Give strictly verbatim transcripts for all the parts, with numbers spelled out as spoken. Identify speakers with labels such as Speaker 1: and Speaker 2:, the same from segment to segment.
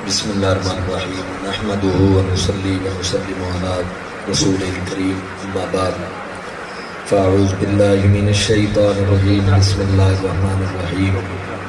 Speaker 1: بسم اللہ الرحمن الرحیم نحمده ونصلی ونسلم علی رسول کریم اما بعد فاعوذ باللہ من الشیطان الرجیم بسم اللہ الرحمن الرحیم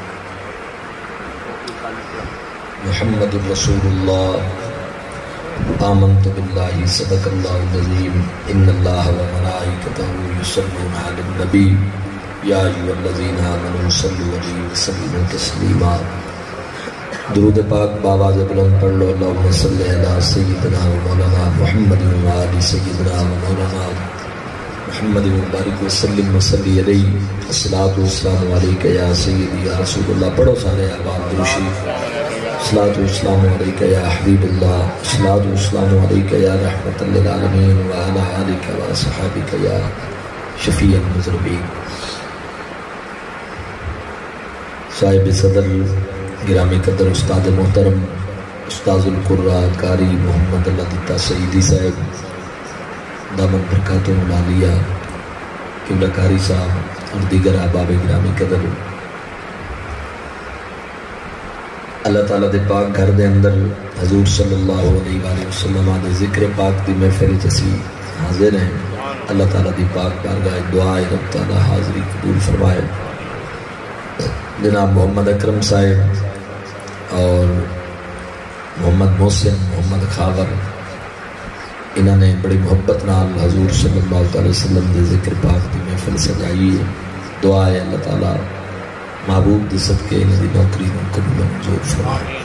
Speaker 1: محمد رسول اللہ آمنت باللہ صدق اللہ العظیم ان اللہ وملائکتہ یصلون علی النبی یا ایھا الذین آمنوا صلوا علیہ وسلموا تسلیما۔ درود پاک بآواز بلند پڑھ لو، اللہم صلی علی سیدنا و مولانا محمد و آل سیدنا و مولانا محمد مبارک وسلم وصلی علیہ الصلاۃ والسلام علیک یا سیدی یا رسول اللہ۔ پڑھو سارے احباب درود شریف۔ الصلاۃ والسلام علیک یا حبیب اللہ، الصلاۃ والسلام علیک یا رحمۃ للعالمین وعلی آلک و اصحابک یا شفیع المذنبین۔ صاحب صدر گرامی قدر استاد محترم استاذ القرآ قاری محمد اللہ دتا سعیدی صاحب دامن برکاتہ العالیہ قبلہ قاری صاحب اور دیگر احباب گرامی قدر، اللہ تعالیٰ دے پاک گھر دے اندر حضور صلی اللہ علیہ وآلہ وسلم دے ذکر پاک دی محفل جسی حاضر ہیں۔ اللہ تعالیٰ دی پاک بارگاہ دعا ہے رب تعالیٰ حاضری قبول فرمائے۔ جناب محمد اکرم صاحب اور محمد محسن محمد خاور انہوں نے بڑی محبت نال حضور صلی اللہ علیہ وسلم دے ذکر پاک دی محفل سجائی ہے۔ دعا ہے اللہ تعالیٰ محبوب دی صدقے انہوں دی نوکری کو قبول منظور فرمائے۔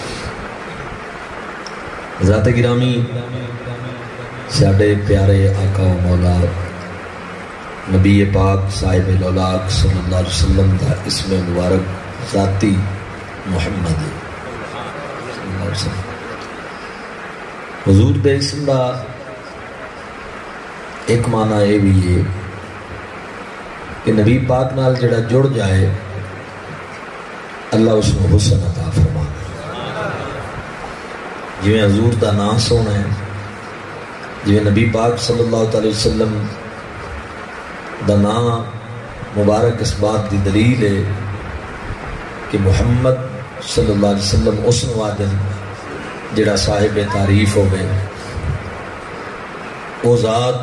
Speaker 1: ذات گرامی ساڈے پیارے آقا و مولا نبی پاک صاحب الاولاق صلی اللہ علیہ وسلم دا اسم مبارک ذاتی محمد صلی اللہ علیہ وسلم۔ حضور دے اسم دا ایک معنی یہ بھی ہے کہ نبی پاک نال جڑا جڑ جائے اللہ اس کو حسن عطا فرما۔ جویں حضور دا نام سونا ہے، جویں نبی پاک صلی اللہ علیہ وسلم دا نام مبارک اس بات دی دلیل ہے کہ محمد صلی اللہ علیہ وسلم اس نوادن جڑا صاحب تعریف ہو گئے، او ذات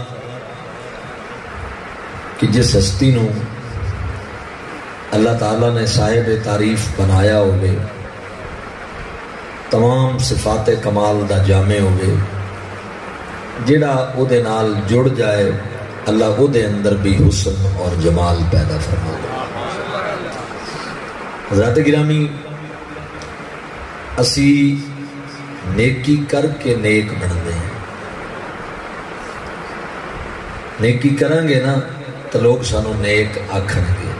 Speaker 1: کہ جس ہستی نو اللہ تعالیٰ نے صاحب تعریف بنایا ہو گئے، تمام صفات کمال دا جامع ہو گئے، جڑا او دے نال جڑ جائے اللہ وہ دے اندر بھی حسن اور جمال پیدا فرما دے۔ حضرات گرامی اسی نیکی کر کے نیک بنتے ہیں۔ نیکی کریں گے نا تو لوگ سانو نیک آکھن گے۔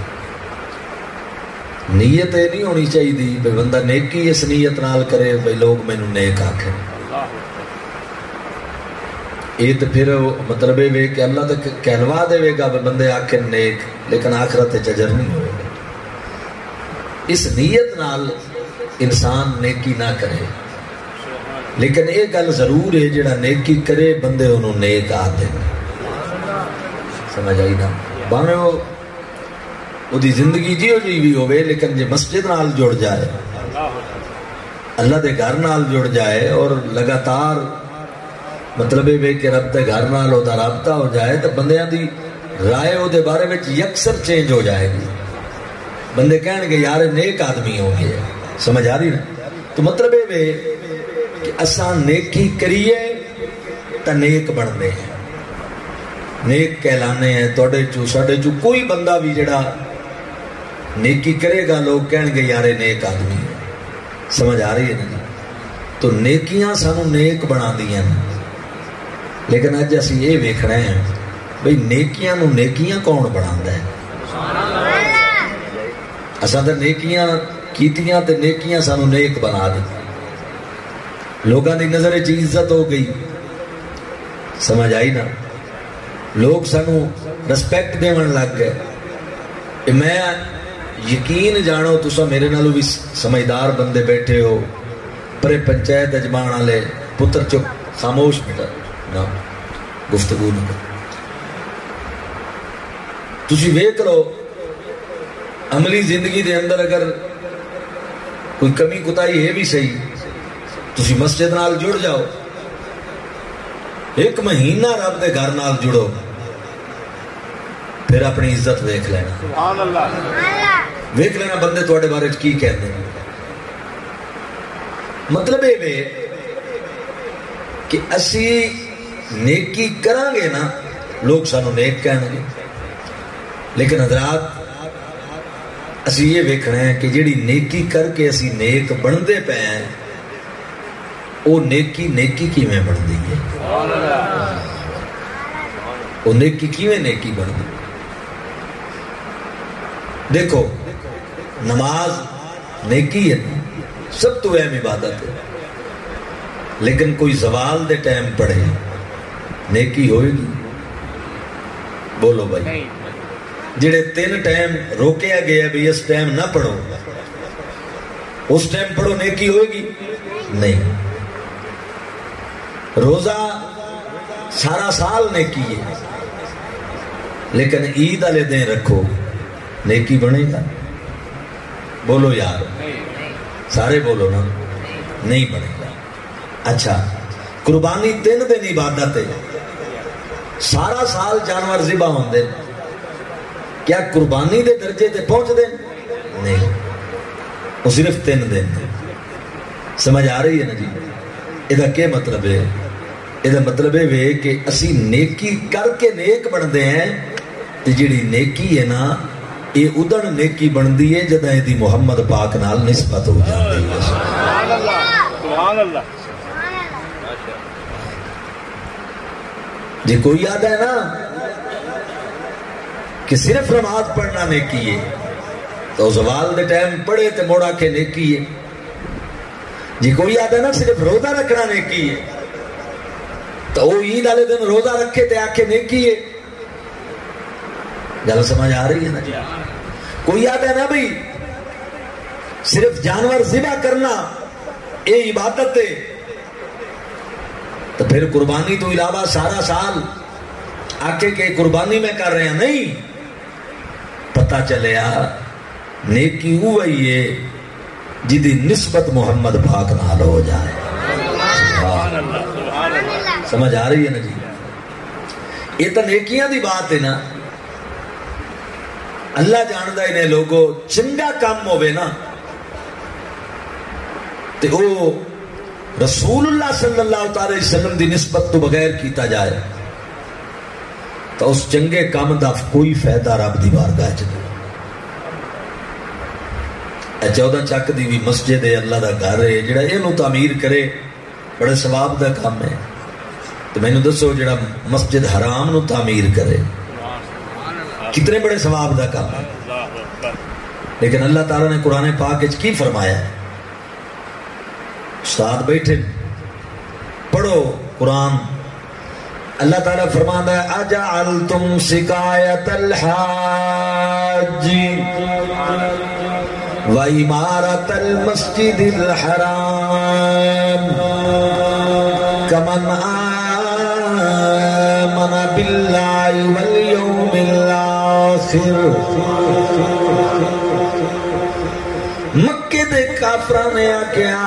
Speaker 1: نیت یہ نہیں ہونی چاہیے بھئی بندہ نیکی اس نیت نال کرے بھئی لوگ مینوں نیک آکھن۔ یہ تو پھر مطلب ہے کہ اللہ تو کہلوا دے گا بندے آکھن نیک، لیکن آخرت چجر نہیں ہوئے گا۔ اس نیت نال انسان نیکی نہ کرے، لیکن یہ گل ضرور ہے جڑا نیکی کرے بندے انہوں نیک آ دیں۔ سمجھ آئی نا؟ باویں وہ وہ دی زندگی جیو جی بھی ہوئے، لیکن جے مسجد نال جڑ جائے، اللہ دے گھر نال جڑ جائے اور لگاتار مطلب ہے کہ رب دے گھر نال ہوتا رابطہ ہو جائے تو بندیاں دی رائے او دے بارے میں یکسر چینج ہو جائے گی۔ بندے کہن گے یار نیک آدمی ہو گئے۔ سمجھ آ رہی نا؟ تو مطلب ہے کہ اساں نیکی کریے تا نیک بننے ہیں، نیک کہلانے ہیں۔ توڑے چو ساڑے چو کوئی بندہ بھی جڑا نیکی کرے گا لوگ کہن گے یار نیک آدمی ہے۔ سمجھ آ رہی ہے نا؟ تو نیکیاں سانو نیک بنا دیاں، لیکن اج اسی یہ ویکھنا ہے بھئی نیکیاں نو نیکیاں کون بناتا ہے؟ اساں تے نیکیاں کیتیاں تے نیکیاں سانو نیک بنا دی۔ لوگاں دی نظر وچ عزت ہو گئی۔ سمجھ آئی نا؟ لوگ سانو رسپیکٹ دیون لگ گئے۔ میں یقین جانو تساں میرے نالوں بھی سمجھدار بندے بیٹھے ہو، پرے پنچایت اجمان والے پتر چپ خاموش بیٹا نا گفتگو نہ کر۔ تسی ویکھ لو عملی زندگی دے اندر اگر کوئی کمی کوتاہی ہے بھی صحیح، تسی مسجد نال جڑ جاؤ، ایک مہینہ رب دے گھر نال جڑو، پھر اپنی عزت ویکھ لینا، سبحان اللہ، ویکھ لینا بندے تواڈے بارے کی کہندے ہیں۔ مطلب یہ کہ اسی نیکی کریں گے نا، لوگ سانو نیک کہیں گے، لیکن حضرات اسی یہ ویکھنا ہے کہ جیڑی نیکی کر کے اسی نیک بندے پے ہیں، وہ نیکی نیکی کیویں بندی ہے، وہ نیکی کیویں نیکی بندی۔ دیکھو نماز نیکی ہے، سب تو اہم عبادت ہے، لیکن کوئی زوال دے ٹائم پڑھے نیکی ہوئے گی؟ بولو بھائی، جڑے تین ٹائم روکیا گیا بھی اس ٹائم نہ پڑھو، اس ٹائم پڑھو، نیکی ہوئے گی؟ نہیں۔ روزہ سارا سال نیکی ہے، لیکن عید والے دن رکھو، نیکی بنے گا؟ بولو یار، سارے بولو نا، نہیں بنے گا۔ اچھا، قربانی تین دن عبادت ہے، سارا سال جانور ذبح ہوندے، کیا قربانی دے درجے تے پہنچ دیں؟ نہیں، وہ صرف تین دن۔ سمجھ آ رہی ہے نا جی؟ یہ کیا مطلب ہے؟ یہ مطلب ہے کہ اسی نیکی کر کے نیک بندے ہیں، تے جڑی نیکی ہے نا یہ ادن نیکی بندی ہے جدہ دی محمد پاک نال نسبت ہو جاتی ہے۔ سبحان اللہ، سبحان اللہ۔ جی کوئی یاد ہے نا کہ صرف نماز پڑھنا نیکی ہے، تو زوال دے ٹائم پڑھے تے موڑا کے نیکی ہے۔ جی کوئی یاد ہے نا صرف روزہ رکھنا نیکی ہے، تو وہ عید والے دن روزہ رکھے تے آکھے نیکی ہے۔ گل سمجھ آ رہی ہے نا جی؟ کوئی یاد ہے نا بھئی صرف جانور ذبح کرنا یہ عبادت ہے، تو پھر قربانی تو علاوہ سارا سال آکے کہ قربانی میں کر رہے ہیں؟ نہیں، پتہ چلیا نیکی ہوئی ہے جدی نسبت محمد پاک نال ہو جائے۔ سبحان اللہ، سمجھ آ رہی ہے نا جی؟ یہ تو نیکیاں دی بات ہے نا، اللہ جاندہ انہیں لوگوں چنگا کام ہوئے نا تے او رسول اللہ صلی اللہ علیہ وسلم دی نسبت تو بغیر کیتا جائے تو اس چنگے کام دا کوئی فائدہ رب دی بارگاہ چ نہیں۔ اے چودہ چک دی بھی مسجد ہے، اللہ دا گھر ہے، جڑا اینو تعمیر کرے بڑے ثواب دا کام ہے۔ تو میں نے دسو جڑا مسجد حرام نو تعمیر کرے کتنے بڑے ثواب دا کام ہے۔ لیکن اللہ تعالیٰ نے قرآن پاک وچ کی فرمایا ہے؟ استاد بیٹھے پڑھو قرآن، اللہ تعالیٰ فرماتا ہے اجعلتم سقایت الحاج وعمارت المسجد الحرام کمن آمن باللہ والیوم الاخر۔ مکے دے کافران نے آکیا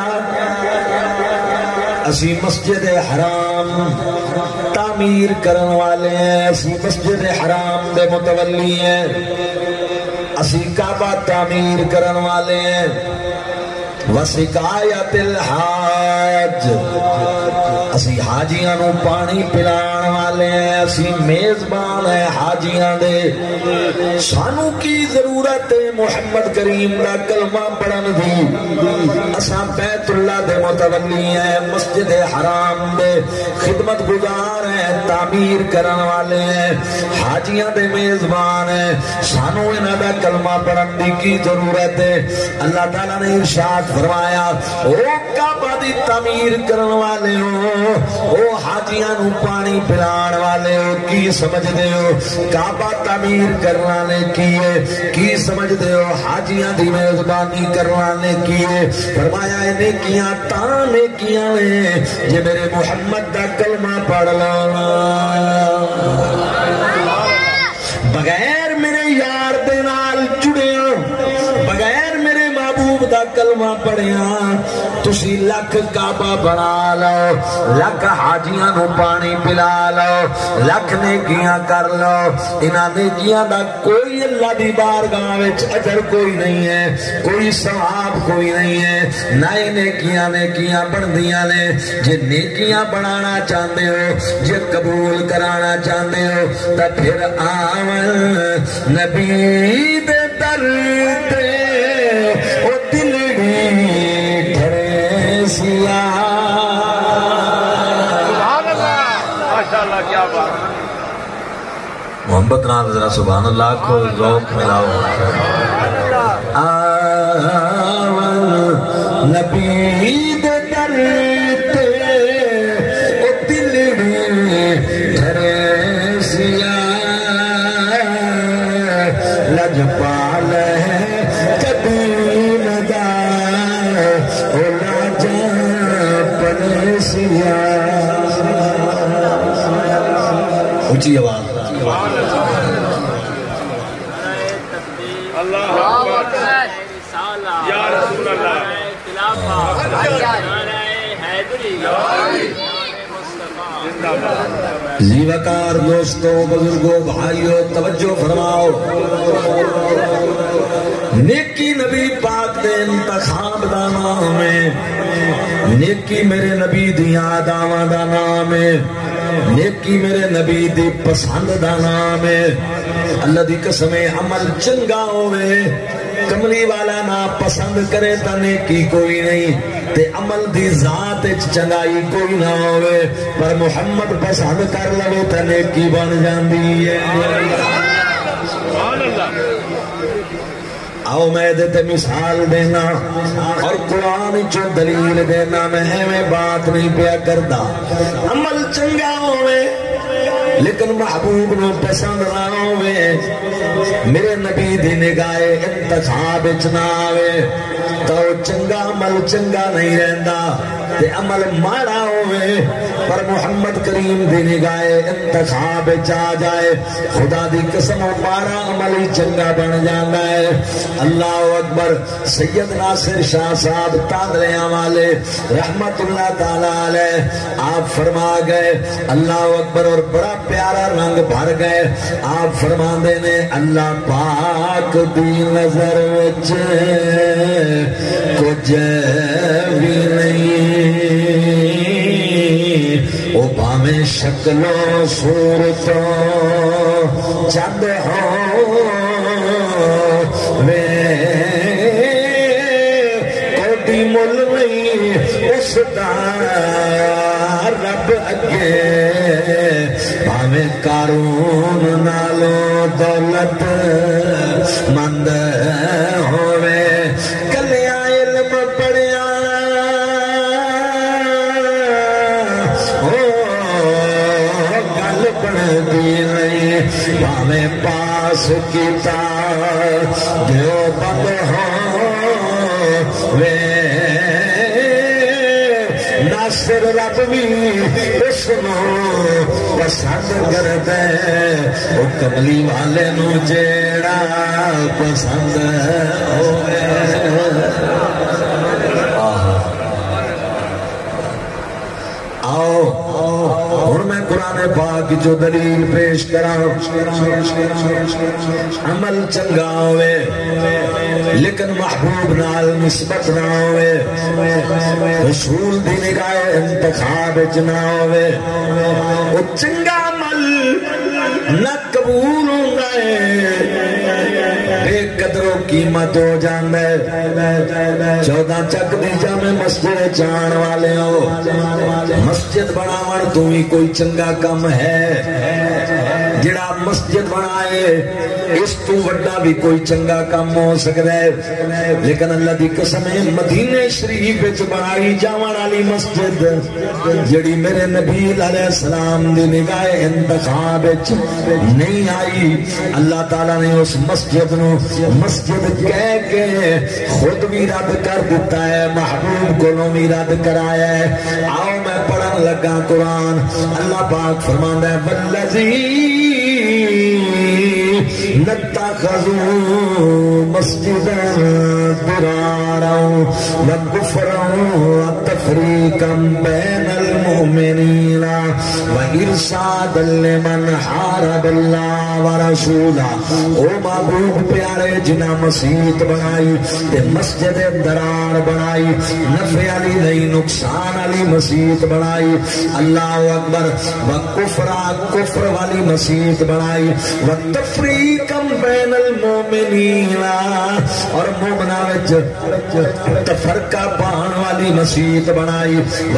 Speaker 1: اسی مسجد حرام تعمیر کرن والے ہیں، اسی مسجد حرام دے متولی ہیں، اسی کعبہ تعمیر کرن والے ہیں، وسقایت الحاج اسی حاجیاں نو پانی پلان والے ہیں، اسی میزبان ہیں حاجیاں دے۔ سانو کی ضرورت ہے محمد کریم دا کلمہ پڑھن دی؟ اساں بیت اللہ دے متولی ہیں، مسجد حرام دے خدمت گزار ہیں، تعمیر کرن والے ہیں، حاجیاں دے میزبان ہیں، سانو انہاں دا کلمہ پڑھن دی کی ضرورت ہے؟ اللہ تعالیٰ نے ارشاد فرمایا او کعبہ دی تعمیر کرن والے ہو، او حاجیاں نو پانی پلان والے ہو، کی سمجھ دے ہو کعبہ تعمیر کرنا نے کیے؟ کی سمجھ دے ہو حاجیاں دی میزبانی کرنا نے کیے؟ فرمایا نیکیاں تاں نیکیاں نے جے میرے محمد دا کلمہ پڑھ لانا، بغیر میرے یار دے نال جڑے بغیر میرے محبوب دا کلمہ پڑھیا تسی لکھ کعبہ بنا لو، لکھ حاجیاں نو پانی پلا لو، لکھ نیکیاں کر لو، انہاں نیکیاں دا کوئی اللہ دی بارگاہ وچ اجر کوئی نہیں ہے، کوئی ثواب کوئی نہیں ہے، نہ ہی نیکیاں نیکیاں بندیاں نے۔ جے نیکیاں بنانا چاہتے ہو، جے قبول کرانا چاہتے ہو، تا پھر آمن نبی دے در تے او دلڑی ٹھرے سیاہ۔
Speaker 2: سبحان اللہ، ماشاءاللہ، کیا بات۔
Speaker 1: محبت نال ذرا سبحان اللہ کو ذوق ملاؤ۔ آمن نبی دے در تے او دلڑی ٹھرے سیاہ، لجپال ہے کبھی ندا او لاجپال سیاہ۔ اونچی آواز
Speaker 2: اللہ اکبر، یا رسول اللہ،
Speaker 1: زیوکار دوستوں، بزرگوں، بھائیوں، توجہ فرماؤ۔ نیکی نبی پاک دے انتخاب دا نام ہے، نیکی میرے نبی دیاں دعواں دا نام ہے، نیکی میرے نبی دی پسند دا نام ہے۔ اللہ دی قسم عمل چنگا ہوئے، کملی والا نہ پسند کرے تا نیکی کوئی نہیں، تے عمل دی ذات چنگائی کوئی نہ ہوئے، پر محمد پسند کر لو تا نیکی بن جاندی ہے۔ آؤ میں دیتے مثال دینا اور قرآن چو دلیل دینا، میں ہمیں بات نہیں پیا کردا۔ عمل چنگا ہوئے لیکن محبوب نو پسند نہ ہوئے، میرے نبی دی نگاہ انتخاب نہ آوے، تو چنگا عمل چنگا نہیں رہندا، تے عمل ماڑا ہوئے پر محمد کریم دی نگاہ انتخاب آ جائے، خدا دی قسم ماڑا عمل ہی چنگا بن جانا ہے۔ اللہ اکبر۔ سید ناصر شاہ صاحب تاندلیاں والے رحمت اللہ تعالی علیہ آپ فرما گئے، اللہ اکبر، اور بڑا پیارا رنگ بھر گئے۔ آپ فرما دے نے اللہ پاک دی نظر وچ کچھ بھی نہیں، او بھاویں شکلوں صورتوں چند ہو وے، کوئی مل نہیں اس دا رب اگے، بھاویں قارون نالوں دولت مند ہوئے، کلیا علم پڑھیا گل بنتی نہیں، بھاویں پاس کیتا دیو بند ہوئے، ناصر رب بھی اس نو پسند کردے، او کملی والے نو جیڑا پسند ہوئے۔ آؤ اور میں قرآن پاک جو دلیل پیش کراں، عمل چنگا ہوئے لیکن محبوب نال نسبت نہ ہوئے، رسول دی نگاہ انتخاب نہ ہوئے، وہ چنگا عمل نہ قبول ہوتا ہے، بے قدر و قیمت ہو جاندہ ہے۔ چودہ چک دی جامع مسجد جان والے ہو، مسجد بناوڑ تو ہی کوئی چنگا کم ہے، جڑا مسجد بنائے اس تو وڈا بھی کوئی چنگا کم ہو سکتا ہے، لیکن اللہ دی قسم ہے مدینے شریف وچ بنائی جاون والی مسجد جڑی میرے نبی علیہ السلام دی نگاہ انتخاب وچ نہیں آئی، اللہ تعالیٰ نے اس مسجد نو مسجد کہہ کے خود بھی رد کر دیتا ہے، محبوب کو بھی رد کرایا ہے۔ آؤ میں پڑھن لگا قرآن، اللہ پاک فرماندا ہے والذی نتخذ اتخذوا مسجدا ضرارا وكفرا وتفريقا بين المؤمنين وإرشادا لمن حارب الله ورسوله. او محبوب پیارے جنہ مسجد بنائی تے مسجد درار بنائی، نفع علی نہیں نقصان علی مسجد بنائی، اللہ اکبر، وکفرا کفر والی مسجد بنائی، وتفریقا بین المومنین اور مومناں وچ تفرقہ پان والی مسجد بنائی،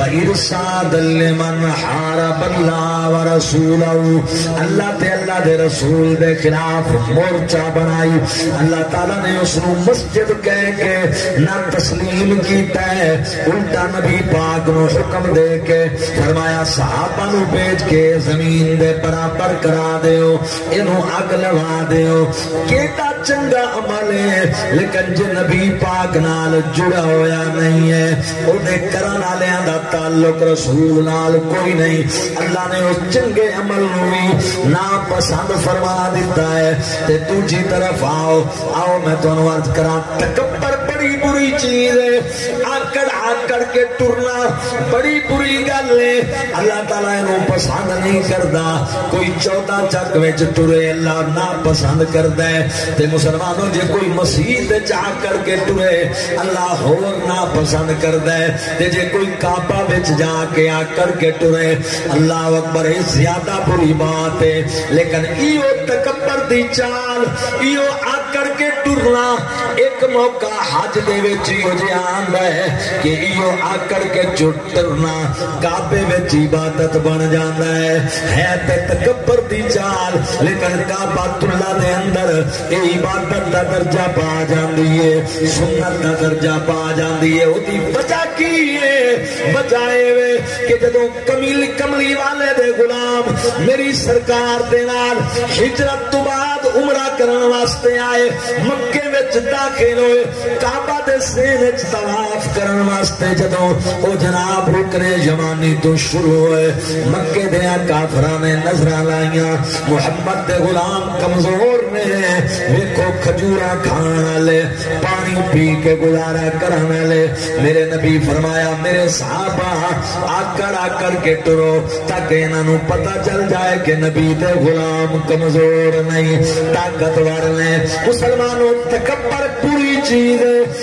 Speaker 1: وارشادا لمن حارب اللہ ورسولہ، اللہ تے اللہ دے رسول دے خلاف مورچہ بنائی۔ اللہ تعالیٰ نے اس نو مسجد کہہ کے نہ تسلیم کیتا ہے، الٹا نبی پاک نو حکم دے کے فرمایا صحابہ نو بیچ کے زمین دے برابر کرا دیو، انہوں اگ لوا دیو۔ کیتا چنگا عمل ہے لیکن جے نبی پاک نال جڑا ہویا نہیں ہے، او دے کرن والیاں دا تعلق رسول نال کوئی نہیں، اللہ نے اس چنگے عمل نو بھی ناپسند فرما دیتا ہے۔ تے دوجی طرف آؤ آؤ میں تو عرض کراں، تکبر بڑی بری چیز ہے، آکڑ آکڑ کے ٹرنا بڑی بری گل ہے، اللہ تعالیٰ انہوں پسند نہیں کردا۔ کوئی چودہ چک وچ ٹرے اللہ نا پسند کردا ہے، تے مسلمانوں جے کوئی مسجد جا کر کے ٹرے اللہ ہور نا پسند کردا ہے، تے جے کوئی کعبہ وچ جا کے آ کر کے ٹرے اللہ اکبر، یہ زیادہ بری بات ہے۔ لیکن ایو تکبر دی چال، ایو آ کر کے ٹرنا ایک موقع حج دے وچ ایو جے آندا ہے کہ ایو آ کر کے ٹرنا کعبے وچ عبادت بن جاندا ہے، ہے تے تکبر دی چال، لیکن کعبہ اللہ دے اندر اے عبادت دا درجہ پا جاندی ہے، سنت دا درجہ پا جاندی ہے۔ او دی وجہ کی ہے؟ بجائے وے کہ جدوں کمیل کملی والے دے غلام میری سرکار دے نال ہجرت تو بعد عمرہ کرن واسطے آئے، مکے وچ داخل ہوئے، کعبہ دے سین وچ طواف کرن واسطے جدوں او جناب رکن یمانی تو شروع ہوئے، مکے دے کافراں نے نظراں لائیاں، محمد دے غلام کمزور نے، ویکھو کھجوراں کھان والے، پانی پی کے گزارا کرن والے۔ میرے نبی فرمایا میرے صحابہ آکڑ آکڑ کے ٹرو تاکہ انہاں نوں پتہ چل جائے کہ نبی دے غلام کمزور نہیں، طاقتور نے۔ مسلمانوں تکبر بری چیز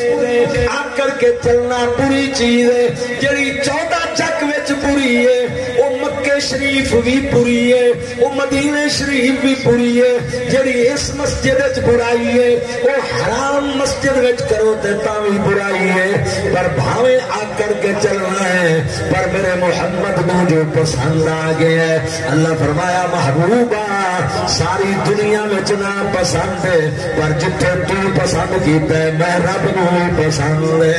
Speaker 1: ہے، آکڑ کے چلنا بری چیز ہے، جڑی چودہ چک وچ بری ہے او مکے شریف بھی بری ہے، او مدینے شریف بھی بری ہے، جڑی اس مسجد وچ برائی ہے او حرام مسجد وچ کرو تے تاں بھی برائی ہے، پر بھاویں آ کر کے چلنا ہے، پر میرے محمد کو جو پسند آ گیا ہے۔ اللہ فرمایا محبوبہ ساری دنیا وچ نہ پسند ہے، پر جتھے تو پسند کیتا ہے میں رب نو پسند ہے۔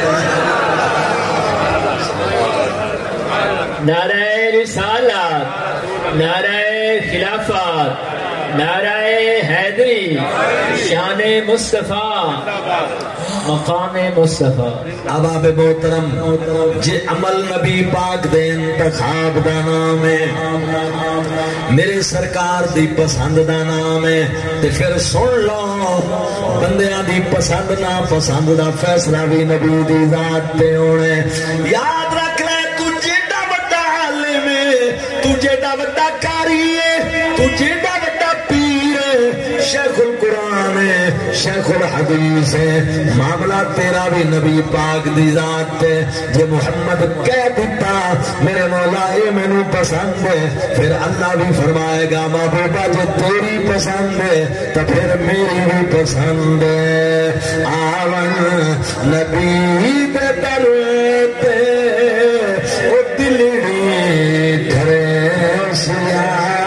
Speaker 2: نعرہ رسالت، نعرہ خلافت، نعرہ حیدری، شان مصطفیٰ، مقام مصطفیٰ۔
Speaker 1: اب آپ محترم جے عمل نبی پاک دے انتخاب دا نام ہے، میرے سرکار دی پسند دا نام ہے، تے پھر سن لو بندیاں دی پسند نا پسند دا فیصلہ بھی نبی دی ذات تے ہونے۔ یاد رکھ لے تو جیڑا بڑا عالم ہے، تو جیڑا بڑا قاری ہے، تو جیڑا بڑا پیر ہے، شیخ القرآن ہے، شیخ الحدیث ہے، معاملہ تیرا بھی نبی پاک دی ذات ہے۔ جے محمد کہہ دیتا میرے مولا اے میں نو پسند ہے، پھر اللہ بھی فرمائے گا محبوبہ جے تیری پسند ہے تو پھر میری بھی پسند ہے۔ آون نبی دے در تے او دلڑی دھرے سیا۔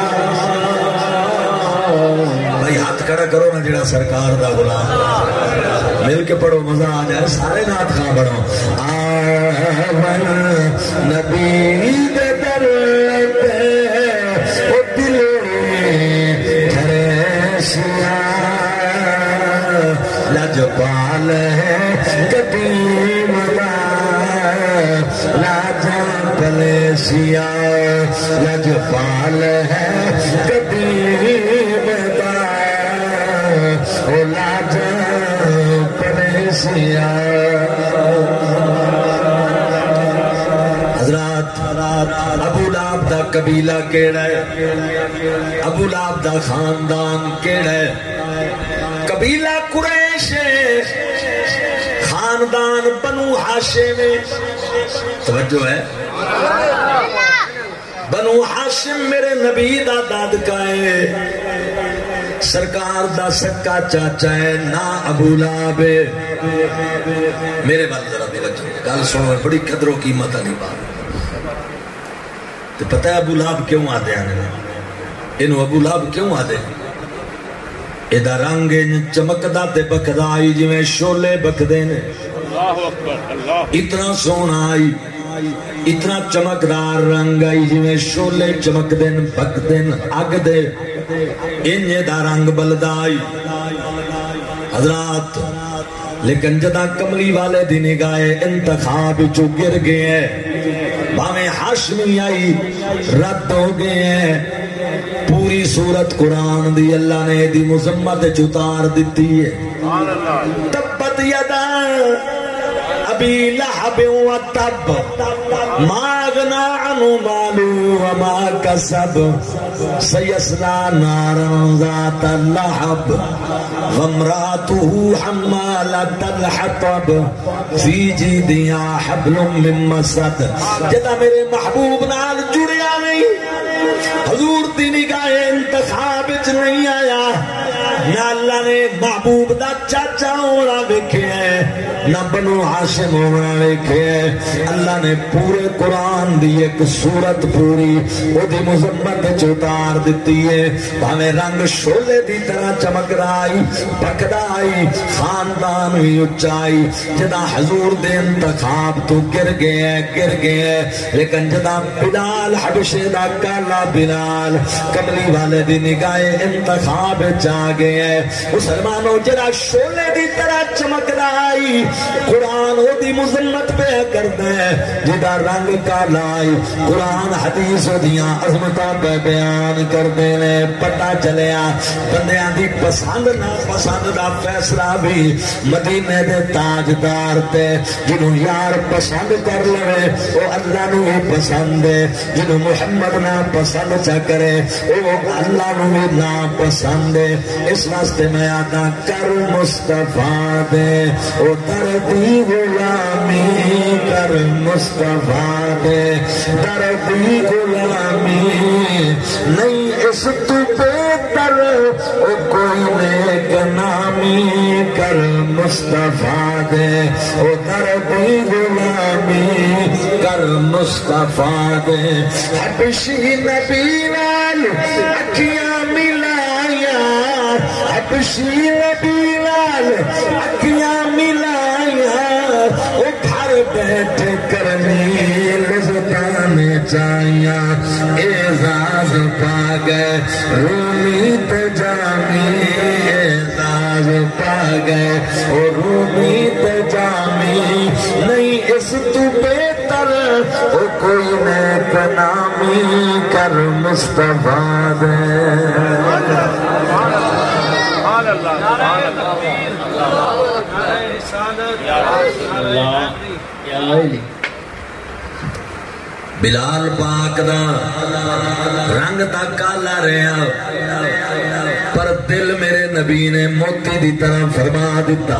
Speaker 1: بھائی ہاتھ کھڑا کرو نا جڑا سرکار دا غلام، مل کے پڑھو مزہ آ جائے، سارے نات خواہ پڑھو۔ آون نبی دے در تے او دلڑی دھرے سیا، لجپال ہے قدیم لاجن کلیسیا، لجپال ہے قدیم اولاد پریشیا حضرات ابو لہب دا قبیلہ کیڑا ہے ابو لہب دا خاندان کیڑا ہے قبیلہ قریش ہے خاندان بنو ہاشم توجہ ہے بنو ہاشم میرے نبی دا دادکا ہے سرکار دا سکا چاچا ہے نا ابو لہب میرے بات ذرا دل گل سنو بڑی قدر و قیمت نہیں بات تو پتہ ہے ابو لہب کیوں آتے ہیں انہوں ابو لہب کیوں آتے ہیں ادھا رنگ چمکدا تے بکدا آئی جی میں شولے بکدے نے اتنا سونا آئی اتنا چمکدار رنگ آئی جی میں شولے چمک دن بک دن اگ دے انجے دا رنگ بلدا آئی حضرات لیکن جدا کملی والے دی نگاہ انتخاب چو گر گئے ہیں باویں ہاشمی آئی رد ہو گئے ہیں پوری سورت قرآن دی اللہ نے دی مذمت چتار دیتی ہے تبت یدا ابی لہب و تب ما اغنا عنہ مالو وما کسب سیسلا نارا ذات لہب وامرأته حمالة الحطب فی جیدها حبل من مسد جدا میرے محبوب نال جڑیا نہیں حضور دی نگاہ انتخاب اچ نہیں آیا نہ اللہ نے محبوب دا چاچا ہونا ویکھے ہے نہ بنو ہاشم ہونا ویکھے ہے اللہ نے پورے قرآن دی ایک سورت پوری او دی مذمت چتار دیتی ہے بھاویں رنگ شولے دی طرح چمک رائی پکدا آئی خاندان بھی اچائی جدا حضور دے انتخاب تو گر گئے گر گئے لیکن جدا بلال حبشے دا کالا بلال کملی والے دی نگاہ انتخاب چاہ گئے مسلمانوں جدا شولے دی طرح چمک رائی قرآن ہو دی مذمت پہ کر دے جدا رنگ کالا آئی قرآن حدیث ہو دیاں عظمتہ پہ بیان کر دینے پتہ چلیا بندیاں دی پسند نہ پسند دا فیصلہ بھی مدینے دے تاجدار تے جنہوں یار پسند کر لے وہ اللہ نو ہی پسند ہے جنہوں محمد نہ پسند چا کرے وہ اللہ نو ہی نہ پسند ہے اس واسطے میں آدھا کر مصطفیٰ دے او دردی غلامی کر مصطفیٰ دے دردی غلامی نہیں اس تو بہتر او کوئی نیک نامی کر مصطفیٰ دے او دردی غلامی کر مصطفیٰ دے حبشی نبی لال اکھیاں ملایا حبشی نبی لال اکھیاں ملایا او گھر بیٹھ کرنی لذتان چاہیا اعزاز پا گئے رومی تجامی اعزاز پا گئے او رومی تجامی نہیں اس تو بہتر او کوئی نیک نامی کر مصطفیٰ دے بلال پاک دا رنگ تا کالا رہا پر دل میرے نبی نے موتی دی طرح فرما دیتا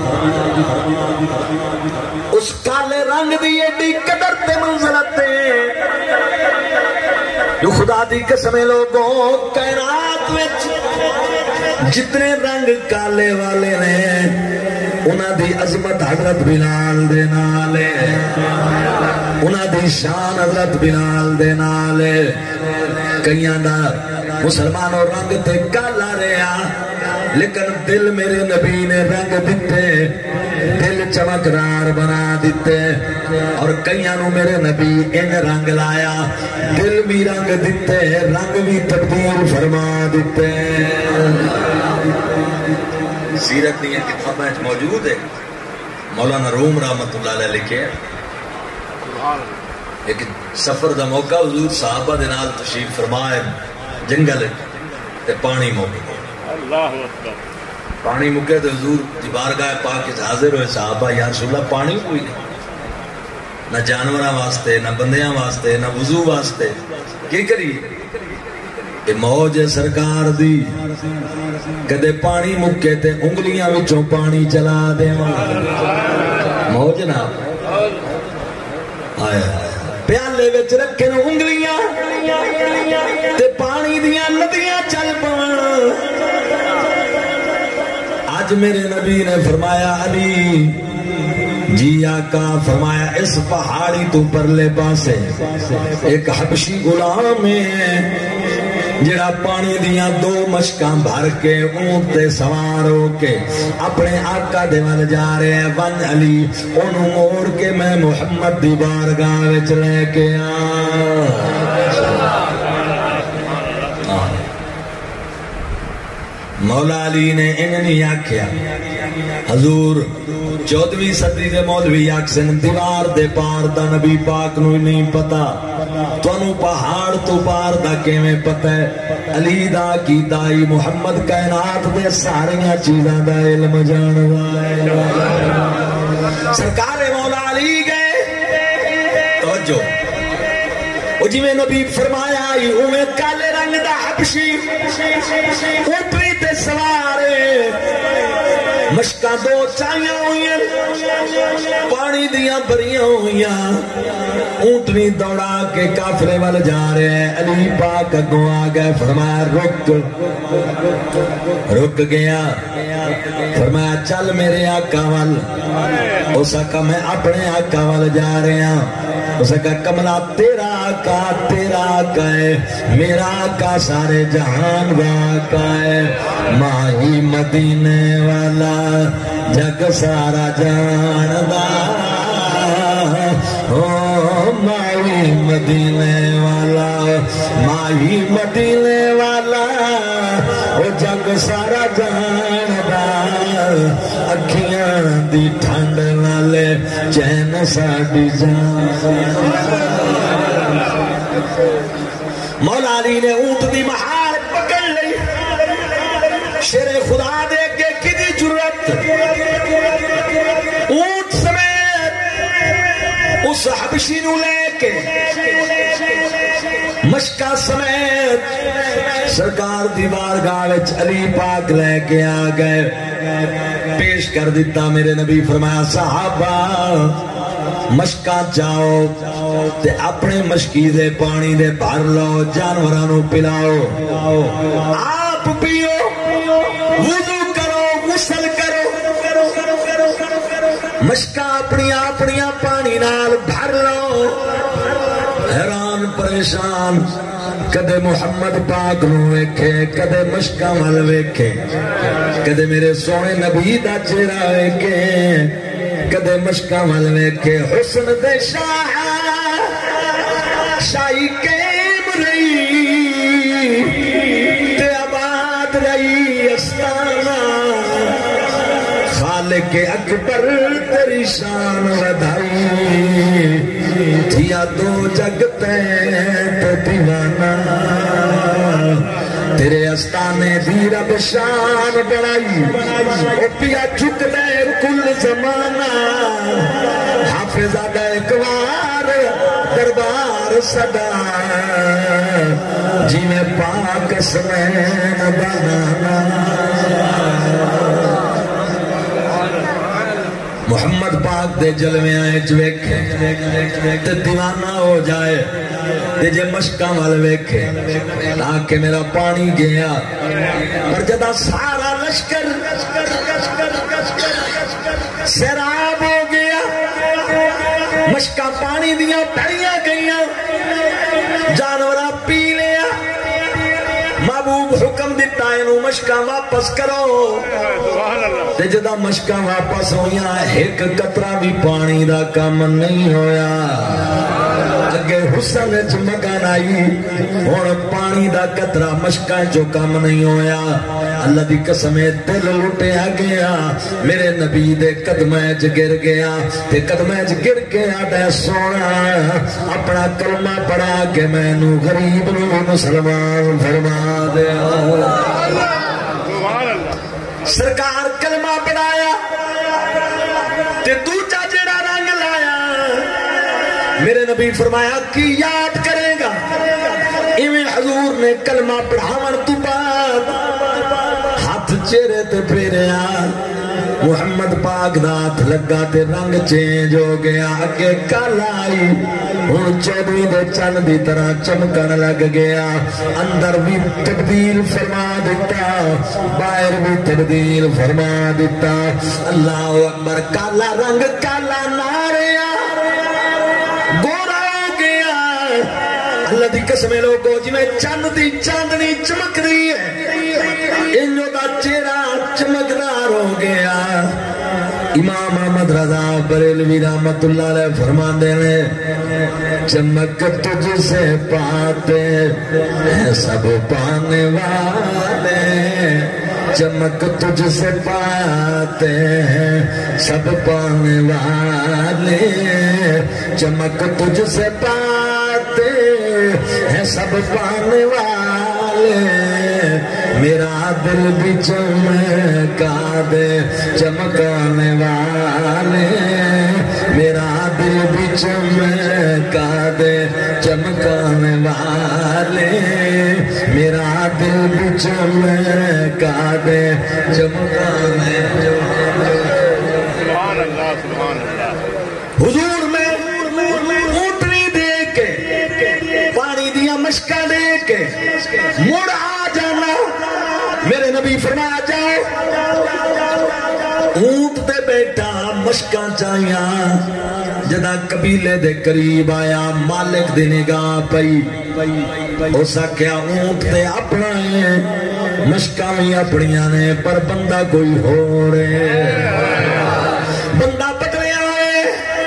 Speaker 1: اس کالے رنگ دی ایڈی قدر تے منزلت تے جو خدا دی قسمیں لوگوں کائنات وچ جتنے رنگ کالے والے نے انہاں دی عظمت حضرت بلال دے نالے انہاں دی شان حضرت بلال دے نالے کئیاں دا مسلمانوں رنگ تے کالا رہا لیکن دل میرے نبی نے رنگ دیتے دل چمکدار بنا دیتے اور کئیاں نو میرے نبی ان رنگ لایا دل بھی رنگ دیتے رنگ بھی تبدیل فرما دیتے سیرت نہیں ہے کتابیں موجود ہے مولانا روم رحمت اللہ علیہ لکھے ایک سفر دا موقع حضور صحابہ دے نال تشریف فرمائے جنگل تے پانی موقع
Speaker 2: اللہ اکبر
Speaker 1: پانی مکے تو حضور دی بارگاہ پاک حاضر ہوئے صحابہ یا رسول اللہ پانی کوئی نہیں نہ جانوراں واسطے نہ بندیاں واسطے نہ وضو واسطے کی کریے یہ موج ہے سرکار دی کدے پانی مکے تے انگلیاں وچوں پانی چلا دے موج نہ آیا پیالے وچ رکھے نو انگلیاں تے پانی دیاں ندیاں چل پون آج میرے نبی نے فرمایا علی جی آقا فرمایا اس پہاڑی تو پرلے پاسے ایک حبشی غلام ہے جڑا پانی دیاں دو مشکاں بھر کے اونٹ تے سوار ہو کے اپنے آقا دے ول جا رہے ہیں ون علی انہوں موڑ کے میں محمد دی بارگاہ وچ لے کے آ مولا علی نے انہیں آکھیا حضور چودویں صدی دے مولوی آکسن دیوار دے پار دا نبی پاک نو نہیں پتا تونوں پہاڑ تو پار دا کیویں پتہ ہے علی دا کی دائی محمد کائنات دے ساریاں چیزاں دا علم جاندا ہے سرکار مولا علی گئے توجہ او جویں نبی فرمایا ہی اوویں کالے رنگ دا حبشی اوپری تے سوار مشکاں دو چائیاں ہوئیاں پانی دیاں بریاں ہوئیاں اونٹنی دوڑا کے کافرے وال جا رہے ہیں علی پاک اگوں آ گئے فرمایا رک رک گیا فرمایا چل میرے آقا وال اس آقا میں اپنے آقا وال جا رہے ہیں اس آقا کملا تیرا آقا تیرا آقا ہے میرا آقا سارے جہان کا آقا ہے ماہی مدینے والا جگ سارا جاندا او ماہی مدینے والا ماہی مدینے والا او جگ سارا جاندا اکھیاں دی ٹھنڈ نالے چین ساڈی جان مولا علی نے اونٹ دی مہار پکڑ لئی شیر خدا دے کے کدی جرت اونٹ سمیت اس حبشی نو لے کے مشکا سمیت سرکار دی بارگاہ وچ علی پاک لے کے آ گئے پیش کر دیتا میرے نبی فرمایا صحابہ مشکا جاؤ تے اپنے مشکی دے پانی دے بھر لو جانوراں نو پلاؤ آپ پیو وضو کرو غسل کرو مشکا اپنی اپنی پانی نال بھر لو حیران پریشان کدے محمد پاک نو ویکھے کدے مشکا ول ویکھے کدے میرے سونے نبی دا چہرہ ویکھے کدے مشکا ول ویکھے حسن دے شاہ شاہی قائم رہی تے آباد رہی استانا خالق اکبر تیری شان ودھائی تھیا دو جگ تے دیوانہ تیرے استانے دی رب شان بڑائی او پیا جھک دے کل زمانہ حافظہ دے اکوار دربار صدا جی میں پاک سمین بنانا محمد پاک دے جلوے آئے جویکھے تے دیوانہ ہو جائے تے جے مشکاں وال ویکھے تاکہ میرا پانی گیا پر جدا سارا لشکر سیراب ہو گیا مشکاں پانی دیاں پڑیاں گئیاں جانورہ پی لیا محبوب حکم دیتا ہے انہوں مشکاں واپس کرو تے جدا مشکاں واپس ہویاں ایک قطرہ بھی پانی دا کم نہیں ہویا اگے حسن چمکان آئی اور پانی دا قطرہ مشکاں جو کم نہیں ہویا اللہ دی قسمیں دل لٹیا گیا میرے نبی دے قدمیں چ گر گیا تے قدمیں چ گر گیا تے سونا اپنا کلمہ پڑھا کے میں نو غریب نو مسلمان فرما دیا سرکار میرے نبی فرمایا کی یاد کرے گا ایویں حضور نے کلمہ پڑھاون تو بعد ہاتھ چہرے تے پھیریا محمد پاک ناتھ لگا تے رنگ چینج ہو گیا کہ کالا آئی ہن چودھویں دے چند دی طرح چمکن لگ گیا اندر بھی تبدیل فرما دیتا باہر بھی تبدیل فرما دیتا اللہ اکبر کالا رنگ کالا ناریا گورا ہو گیا اللہ دی قسم لوگو جی میں چند دی چاندنی چمک رہی ہے انہوں دا چہرہ چمکدار ہو گیا امام احمد رضا بریلوی رحمت اللہ علیہ فرمان دینے چمک تجھ سے پاتے ہیں سب پانے والے چمک تجھ سے پاتے ہیں سب پانے والے چمک تجھ سے پاتے ہیں سب پانے والے میرا دل بھی چمکا دے چمکانے والے میرا دل بھی چمکا دے چمکانے والے میرا دل بھی چمکا دے چمکانے
Speaker 2: سبحان اللہ سبحان اللہ
Speaker 1: حضور میں اونٹنی دے کے پانی دیا مشکا دے کے مڑ آ جانا میرے نبی فرمایا جاؤ اونٹ دے بیٹا مشکاں چاہیاں جدا قبیلے دے قریب آیا مالک دی نگاہ پئی ہو سکیا اونٹ دے اپنا ہے مشکاں بھی اپنیاں نے پر بندہ کوئی ہو رہے بندہ پکڑیا ہوئے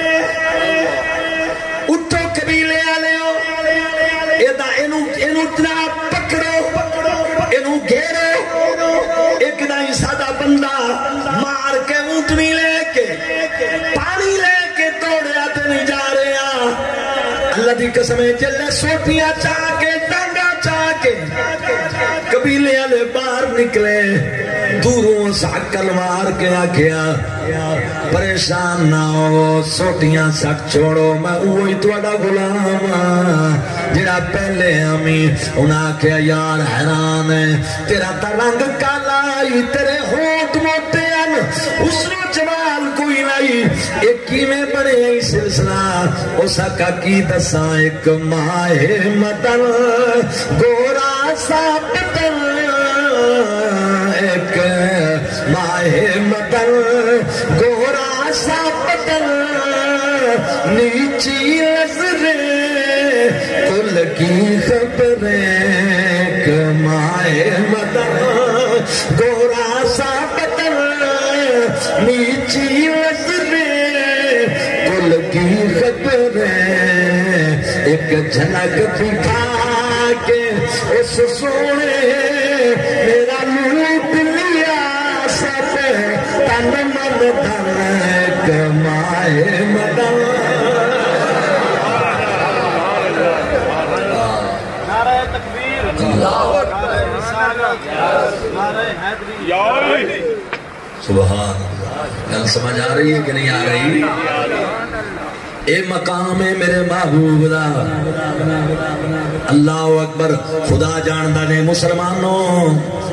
Speaker 1: اٹھو قبیلے آلے ہو ایدہ اینو جناب پکڑو اینو گھیرو ایک دائی سادہ بندہ مار کے اونٹنی لے کے پانی لے کے توڑیا تے نہیں جا رہے ہیں اللہ دی قسمیں جلے سوٹیاں چاہ کے ڈانگا چاہ کے قبیلے والے باہر نکلے دوروں ساکل مار کے آکھیا پریشان نہ ہو سوٹیاں سک چھوڑو میں وہی تواڈا غلام جڑا پہلے ہمیں انہاں آکھیا یار حیران ہے تیرا تا رنگ کالا ہی تیرے ہونٹ موٹے ان حسن و جمال کوئی نہیں ایک ہی میں بڑے ہی سلسلہ اس کا کی دساں ایک ماہ مدن گورا سا پتن ایک ماہ مدن گورا سا پتن نیچی نظریں کل کی خبریں ایک ماہ مدن گورا سا پتن نیچی نظریں کل کی خبریں ایک جھلک دکھا کے اس سونے میرا لوٹ لیا سب تن من دھن کمائے مدن
Speaker 2: نعرہ تکبیر نعرہ رسالت نعرہ حیدری
Speaker 1: سبحان اللہ گل سمجھ آ رہی ہے کہ نہیں آ رہی اے مقام ہے میرے محبوب دا اللہ اکبر خدا جاندہ نے مسلمانوں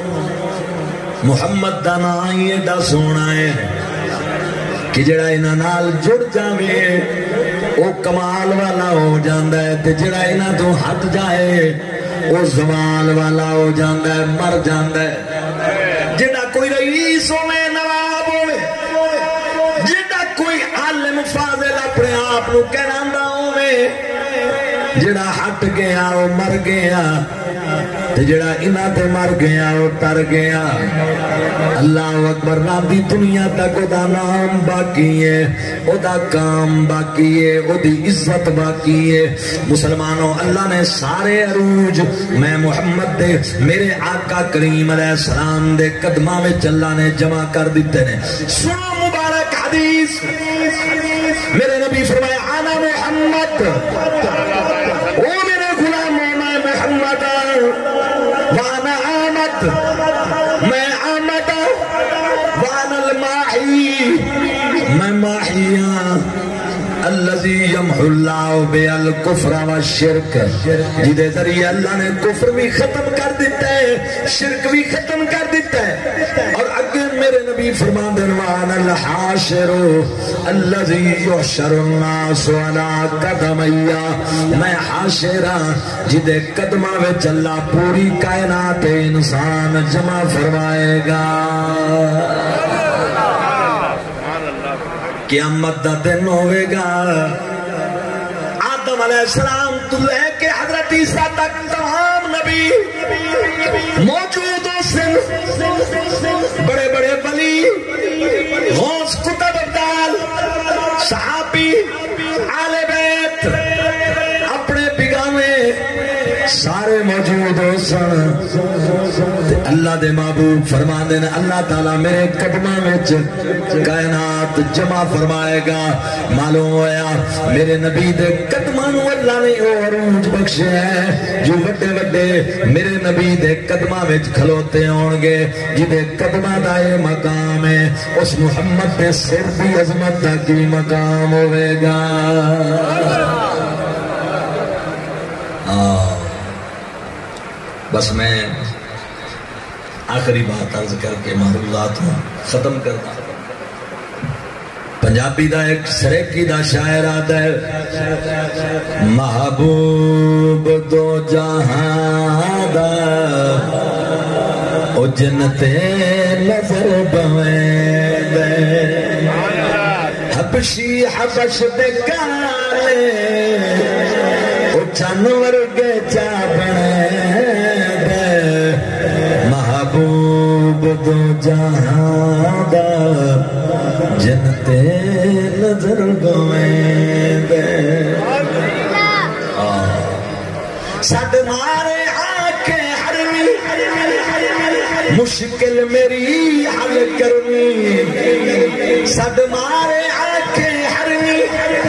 Speaker 1: محمد دا نائی ایڈا سونا ہے کہ جڑا انہاں نال جڑ جاوے او کمال والا ہو جاندہ ہے تے جڑا انہاں تو ہٹ جائے او زوال والا ہو جاندہ ہے مر جاندہ ہے جڑا کوئی رئیس ہوئے نواب ہوئے جڑا کوئی عالم فاضل اپنے آپ نو کہناندا ہوئے جڑا ہٹ گیا وہ مر گیا تے جڑا انہاں تے مر گیا وہ تر گیا اللہ اکبر رب دی دنیا تک او دا نام باقی ہے او دا کام باقی ہے او دی عزت باقی ہے مسلمانوں اللہ نے سارے عروج میں محمد دے میرے آقا کریم علیہ السلام دے قدمہ میں اللہ نے جمع کر دیتے ہیں سنو مبارک حدیث میرے نبی فرمایا انا محمد او میرے غلام میں محمد وانا آمد میں آمد وانا الماحی میں ماحیاں الذی یمحو اللہ بالکفر والشرک، جدے ذریعے اللہ نے کفر بھی ختم کر دیتا ہے، شرک بھی ختم کر دیتا ہے۔ اور اگر میرے نبی فرما دنوان الحاشر الذی یحشر الناس علی قدمیا، میں حاشرہ جدے قدمہ وچ اللہ پوری کائنات انسان جمع فرمائے گا۔ قیامت دا دن ہوئے گا، آدم علیہ السلام تو لے کے حضرت عیسیٰ تک تمام نبی موجود ہو سن، بڑے بڑے ولی، غوث، کتب ابدال، صحابی، آل بیت، اپنے بگانے سارے موجود ہو سن۔ اللہ دے محبوب فرما دینا اللہ تعالیٰ میرے قدمہ میں کائنات جمع فرمائے گا۔ معلوم ہویا میرے نبی دے قدمہ نو اللہ نے عروج بخشے ہیں، جو وڈے وڈے میرے نبی دے قدمہ میں کھلوتے ہونگے، جدے قدمہ دا یہ مقام ہے، اس محمد دے سر دی عظمت دا کی مقام ہوئے گا۔ بس میں آخری بات عرض کر کے معروضات ہوں ختم کرتا۔ پنجابی دا ایک سریکی دا شاعر آتا ہے، محبوب دو جہاں دا او جنتے نظر بویں دے، حبشی حبش دے کالے او چانور گے چا بنے دے، محبوب دو جہاں دا جنتے نظر گویں دے۔ سڈ مارے آنکھیں ہرنی مشکل میری حل کرنی، سڈ مارے آنکھیں ہرنی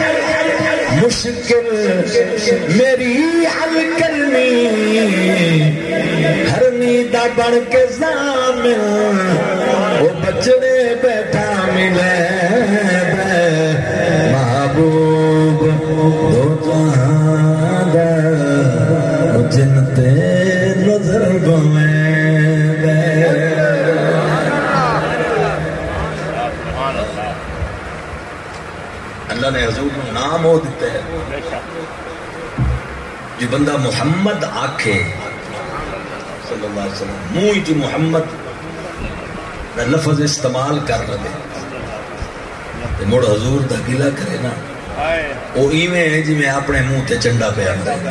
Speaker 1: مشکل میری حل کرنی، ہرنی دا بڑھ کے زامن وہ بچڑے بیٹھا ملے دے، محبوب دو جہاں دا جنتے نظر گویں دے۔ اللہ نے حضور کو نام ہو دیتا ہے، جو بندہ محمد آکھے صلی اللہ علیہ وسلم، منہ جو محمد لفظ استعمال کر لگے مڑ حضور دا گلہ کرے نا، وہ ایویں ہے جی میں اپنے منہ تے چنڈا پہ آن دے۔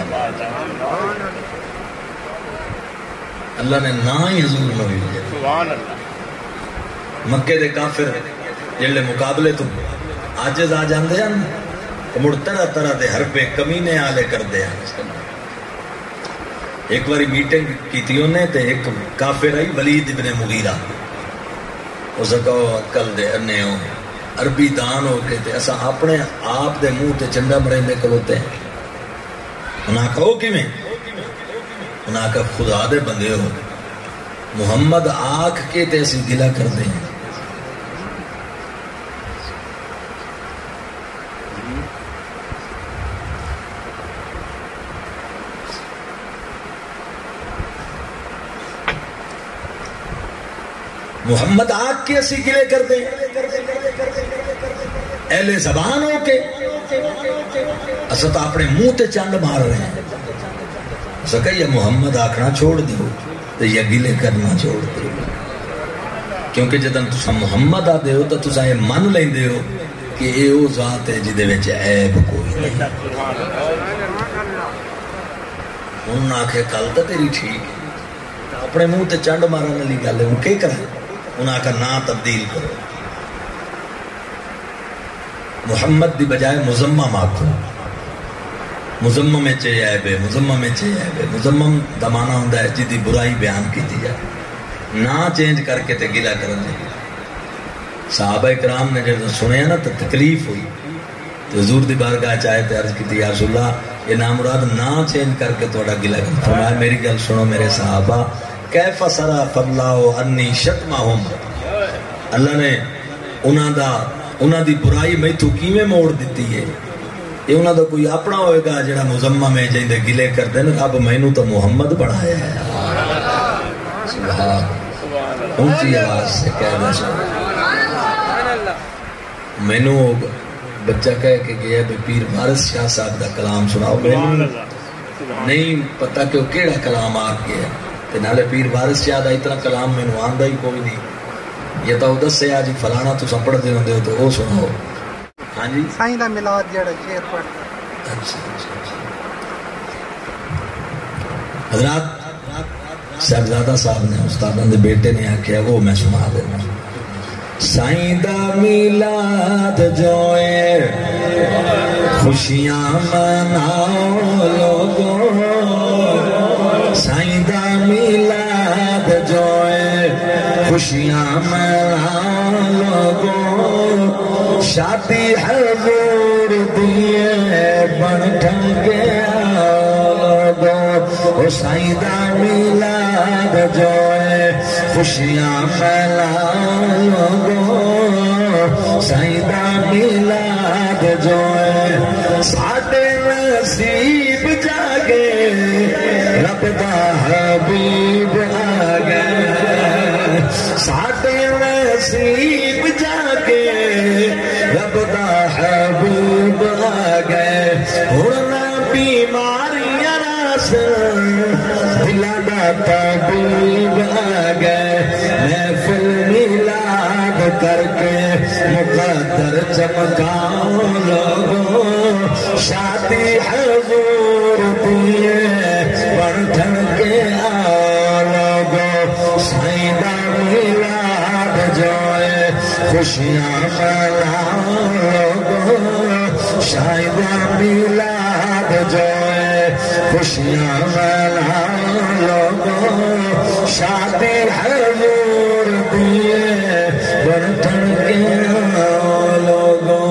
Speaker 1: اللہ نے نا ہی حضور نہ بھی مکے دے کافر جلے مقابلے تو آجز آ جاندے ہیں، مڑ طرح طرح دے حربے کمینے آلے کر دے ہیں۔ ایک باری میٹنگ کی تھی انہیں تے ایک کافر آئی ولید ابن مغیرہ، اس کہو اکل دے انے ہو عربی دان ہو کے تے اسا اپنے آپ دے منہ تے چنڈا مرے کلوتے ہیں۔ انہاں کہو کی میں انہاں کا خدا دے بندے ہو، محمد آکھ کے تے اسی گلہ کر دیں۔ محمد آگ کے اسی گلے کر دیں، اہل زبان ہو کے اسا تو اپنے منہ تے چانڈ مار رہے ہیں۔ اسا کہ یہ محمد آکھنا چھوڑ دیو تو یہ گلے کرنا چھوڑ دیو، کیونکہ جدن تسا محمد آ دیو تو تسا یہ من لیں دیو کہ یہ او ذات ہے جدے وچ عیب کوئی نہیں۔ انہوں نے آکھے کل تو تیری ٹھیک ہے، اپنے منہ تے چانڈ مارنے والی گل ہے، وہ کیا کریں؟ انہاں کا نام تبدیل کرو، محمد دی بجائے مزمم آکھو، مزمم میں چاہیے عیب ہے، مزمم میں چاہیے عیب ہے۔ مزمم دا معنی ہوندا ہے جدی برائی بیان کی دی جائے، نا چینج کر کے تے گلہ کرن دے۔ صحابہ کرام نے جب سنیا نا تو تکلیف ہوئی، تو حضور دی بارگاہ چاہے تے عرض کی یا رسول اللہ یہ نام مراد نا چینج کر کے تھوڑا گلہ کرن۔ فرمایا میری گل سنو میرے صحابہ، کیف صرف اللہ انی شتمہم، اللہ نے انہاں دا انہاں دی برائی میں تو کیویں موڑ دیتی ہے، یہ انہوں دا کوئی اپنا ہوئے گا جڑا مزمہ میں جائندے گلے کر دیں رب مینوں تو محمد بڑھایا ہے سبحان اونچی آواز سے کہہ دیں مینوں بچہ کہہ کے گیا بے پیر وارث شاہ صاحب دا کلام سناؤ مینوں نہیں پتہ کہ وہ کیڑا کلام آ گیا تے نالے پیر وارث شاہ دا اتنا کلام مینوں آندا ہی کوئی نہیں یہ تو دس سے آج فلانا تو سپڑ دے ہوندے ہو تو وہ سناؤ ہاں جی
Speaker 3: سائیں دا میلاد جڑا شعر پڑھ
Speaker 1: اچھا حضرات صاحبزادہ صاحب نے استاداں دے بیٹے نے آکھیا وہ میں سنا دینا سائیں دا میلاد جوئے خوشیاں مناؤ لوگوں سائیں دا میلاد جوئے خوشیاں مناؤ لوگوں شادی حضور دیئے بن ٹھنگے لوگوں سائیں دا میلاد جوئے خوشیاں مناؤ لوگوں سائیں دا میلاد جوئے ساڈے نصیب جاگے رب دا حبیب آگے ساڈے نصیب جاگے رب دا حبیب آگے ہرنا بیماریاں راس دلا دا طبیب آگے محفل میلاد کر کے مقدر چمکاؤ لوگوں شادی حضور دیئے بڑھ ٹھن کے آؤ لوگوں سائیں دا میلاد جوئے خوشیاں مناؤ لوگوں سائیں دا میلاد جوئے خوشیاں مناؤ لوگوں شادی حضور دیئے بڑھ ٹھن کے آؤ لوگوں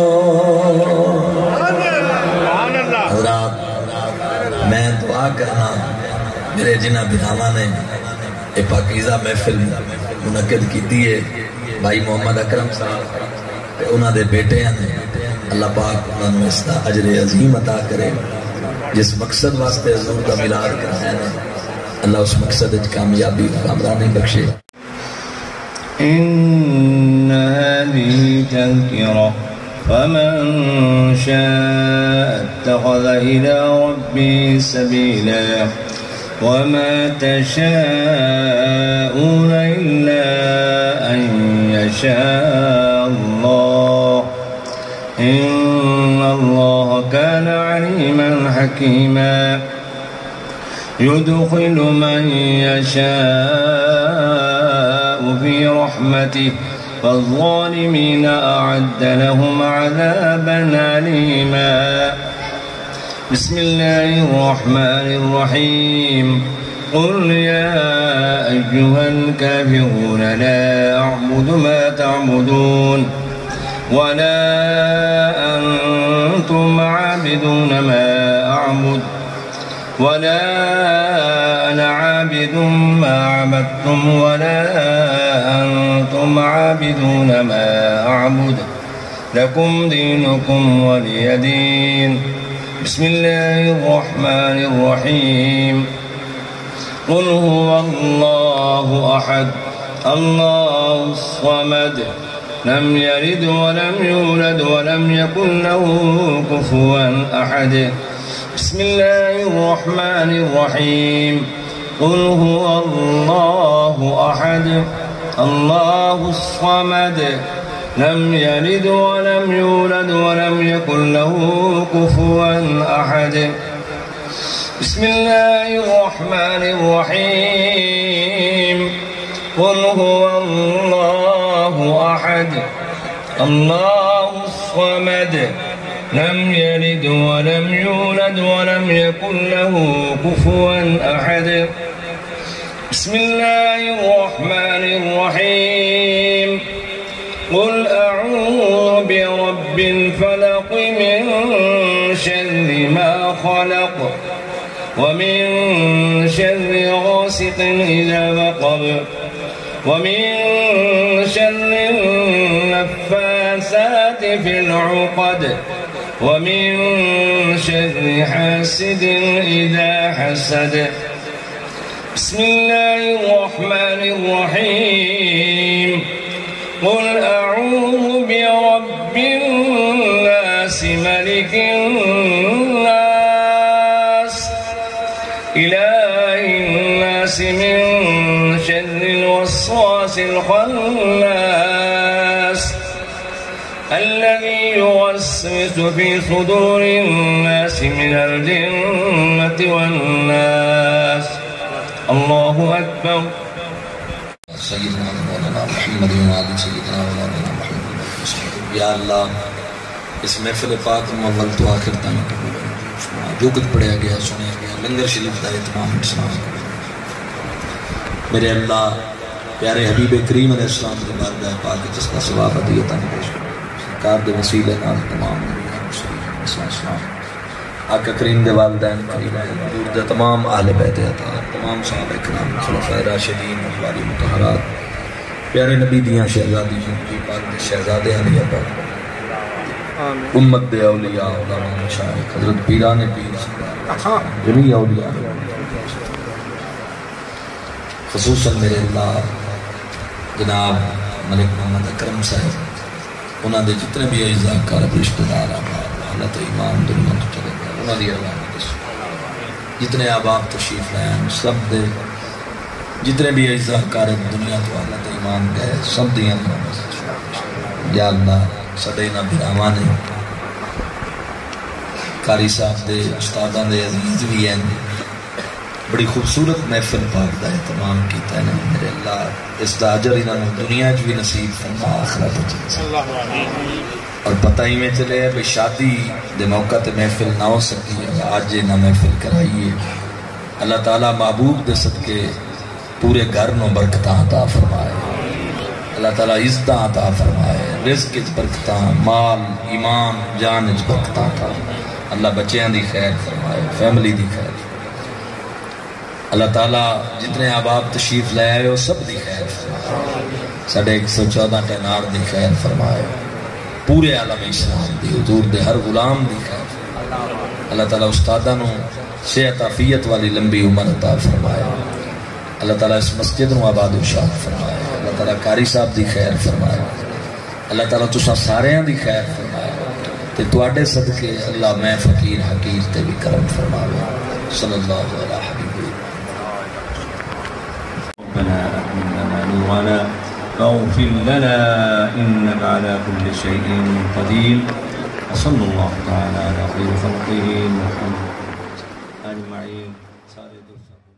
Speaker 1: حضرات میں دعا کرنا میرے جنہ بھراواں نے یہ پاکیزہ محفل منعقد کی ہے بھائی محمد اکرم صاحب انہاں دے بیٹے ہیں اللہ پاک انہاں نوں اس دا اجر عظیم عطا کرے جس مقصد واسطے حضور دا میلاد کرنا ہے اللہ اس مقصد وچ کامیابی کامرانی بخشے
Speaker 4: إن هذه تذكرة فمن شاء اتخذ إلى ربه سبيلا وما تشاءون إلا أن يشاء الله إن الله كان عليما حكيما يدخل من يشاء في رحمته فالظالمين أعد لهم عذابا أليما بسم الله الرحمن الرحيم قل يا أيها الكافرون لا أعبد ما تعبدون ولا أنتم عابدون ما أعبد ولا أنا عابد ما عبدتم ولا أنتم عابدون ما أعبد لكم دينكم ولي دين بسم الله الرحمن الرحيم قل هو الله أحد الله الصمد لم يلد ولم يولد ولم يكن له كفوا أحد بسم الله الرحمن الرحيم قل هو الله أحد الله الصمد لم يلد ولم يولد ولم يكن له كفوا أحد بسم الله الرحمن الرحيم قل هو الله أحد الله الصمد لم يلد ولم يولد ولم يكن له كفوا أحد بسم الله الرحمن الرحيم قل أعوذ برب الفلق من شر ما خلق ومن شر غاسق إذا وقب ومن شر النفاثات في العقد ومن شر حاسد إذا حسد. بسم الله الرحمن الرحيم. قل أعوذ برب الناس ملك الناس إله الناس من شر الوسواس الخناس الذي يوسوس في صدور الناس من الجنة والناس. الله أكبر.
Speaker 1: سیدنا مولانا محمد وعلى سیدنا مولانا محمد. یا اللہ اس محفل پاک میں اول تو آخر تک جو کچھ پڑھیا گیا سنیا گیا لنگر شریف کا اہتمام اسلام میرے اللہ پیارے حبیب کریم علیہ السلام کے بارگاہ پاک جس کا ثواب عطیت پیش سرکار دے وسیلے نال تمام اسلام آقا کریم دے والدین قریب حضور دے تمام اہل بیت اطہار تمام صحابہ کرام خلفائے راشدین احوال مطہرات پیارے نبی دیاں شہزادی جی پاک دے شہزادے علی پاک امت دے اولیاء علماء مشایخ حضرت پیران پیر جمیع اولیاء خصوصاً میرے اللہ جناب ملک محمد اکرم صاحب انہاں دے جتنے بھی اعزاء کار رشتہ دار حالت ایمان دنیا تو چلے گئے انہاں دی اللہ جتنے احباب تشریف لائے ہیں سب دے جتنے بھی اعزاء کار دنیا تو حالت ایمان گئے سب دیاں یا اللہ سڑے نہ براواں نے قاری صاحب دے استاداں دے عزیز بھی ہیں بڑی خوبصورت محفل پاک دا اہتمام کیتا ہے میرے اللہ اس دا اجر انہوں دنیا جو بھی نصیب فرما آخرت چیز اور پتہ ہی میں چلے ہے بھئی شادی دے موقع تے محفل نہ ہو سکی ہے آج نہ محفل کرائیے اللہ تعالیٰ محبوب دے صدقے پورے گھر نو برکتاں عطا فرمائے اللہ تعالیٰ عزتاں عطا فرمائے رزق اچ برکتاں مال ایمان جان اچ برکتاں عطا اللہ بچیاں دی خیر فرمائے فیملی دی خیر اللہ تعالیٰ جتنے احباب تشریف لے آئے ہو سب دی خیر فرمائے ساڑھے ایک سو چودہ ٹینار دی خیر فرمائے پورے عالم اسلام دی حضور دے ہر غلام دی خیر اللہ تعالیٰ استادہ نو صحت عافیت والی لمبی عمر عطا فرمائے اللہ تعالیٰ اس مسجد نو آباد و شاد فرمائے اللہ تعالیٰ قاری صاحب دی خیر فرمائے اللہ تعالیٰ تساں ساریاں دی خیر فرمائے تے تواڈے صدقے اللہ میں فقیر حقیر تے بھی کرم فرماوے صلی اللہ علیہ حبیب
Speaker 5: ربنا أتمنا نورنا واغفر لنا إنك على كل شيء قدير وصلى الله تعالى على خير خلقه محمد أجمعين.